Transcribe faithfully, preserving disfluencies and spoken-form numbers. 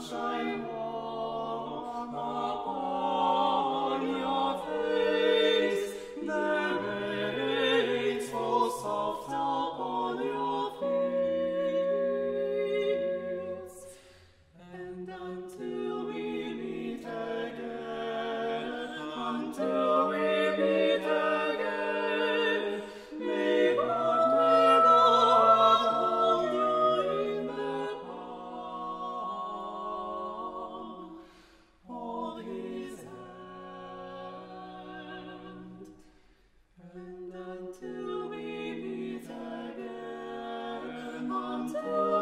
sunshine warm upon your face, the rains fall soft upon your fields, and until we meet again, until we meet again, may God, may God hold you in the palm of His hand, and until we meet again, until